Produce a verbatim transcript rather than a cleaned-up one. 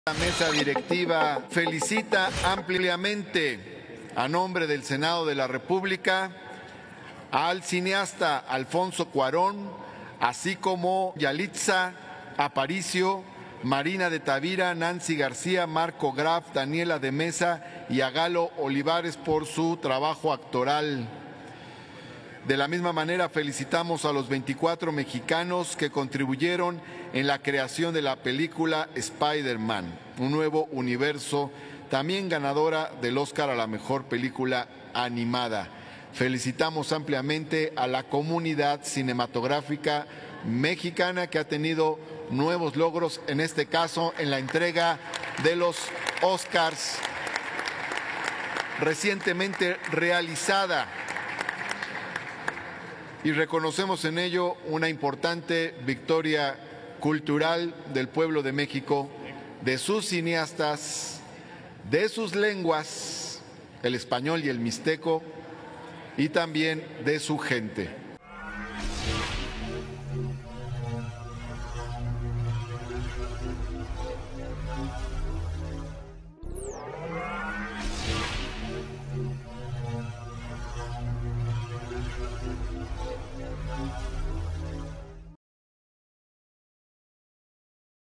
La mesa directiva felicita ampliamente a nombre del Senado de la República al cineasta Alfonso Cuarón, así como Yalitza Aparicio, Marina de Tavira, Nancy García, Marco Graf, Daniela de Mesa y a Galo Olivares por su trabajo actoral. De la misma manera, felicitamos a los veinticuatro mexicanos que contribuyeron en la creación de la película Spider-Man, un nuevo universo, también ganadora del Oscar a la mejor película animada. Felicitamos ampliamente a la comunidad cinematográfica mexicana que ha tenido nuevos logros, en este caso en la entrega de los Oscars recientemente realizada. Y reconocemos en ello una importante victoria cultural del pueblo de México, de sus cineastas, de sus lenguas, el español y el mixteco, y también de su gente.